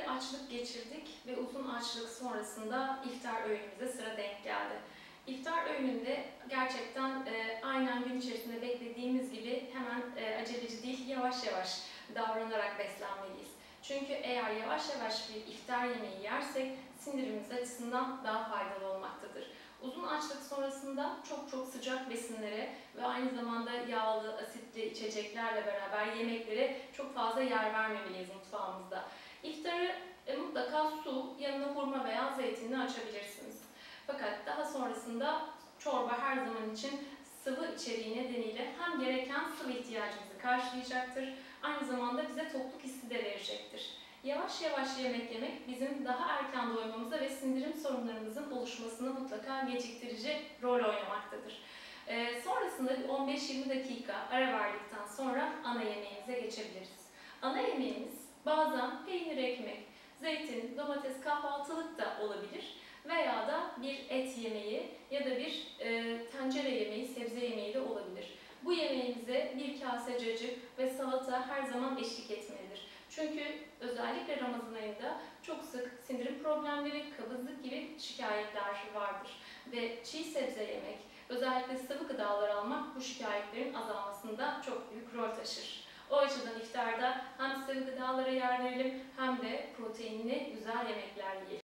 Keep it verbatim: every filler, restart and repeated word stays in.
bir açlık geçirdik ve uzun açlık sonrasında iftar öğünümüze sıra denk geldi. İftar öğününde gerçekten e, aynen gün içerisinde beklediğimiz gibi hemen e, aceleci değil, yavaş yavaş davranarak beslenmeliyiz. Çünkü eğer yavaş yavaş bir iftar yemeği yersek sindirimiz açısından daha faydalı olmaktadır. Uzun açlık sonrasında çok çok sıcak besinlere ve aynı zamanda yağlı, asitli içeceklerle beraber yemeklere çok fazla yer vermemeliyiz mutfağımızda. İftarı e, mutlaka su, yanına hurma veya zeytinle açabilirsiniz. Fakat daha sonrasında çorba her zaman için sıvı içeriği nedeniyle hem gereken sıvı ihtiyacımızı karşılayacaktır, aynı zamanda bize tokluk hissi de verecektir. Yavaş yavaş yemek yemek bizim daha erken doymamıza ve sindirim sorunlarımızın oluşmasına mutlaka geciktirici rol oynamaktadır. Ee, sonrasında on beş yirmi dakika ara verdikten sonra ana yemeğimize geçebiliriz. Ana yemeğimiz bazen peynir ekmek, zeytin, domates, kahvaltılık da olabilir veya da bir et yemeği ya da bir e, tencere yemeği, sebze yemeği de olabilir. Bu yemeğimize bir kase cacık ve salata her zaman eşlik etmelidir. Çünkü özellikle Ramazan ayında çok sık sindirim problemleri, kabızlık gibi şikayetler vardır. Ve çiğ sebze yemek, özellikle sıvı gıdalar almak bu şikayetlerin azalmasında çok büyük rol taşır. O açıdan iftarda hem sıvı gıdalara yer verelim hem de proteinli güzel yemekler yiyelim.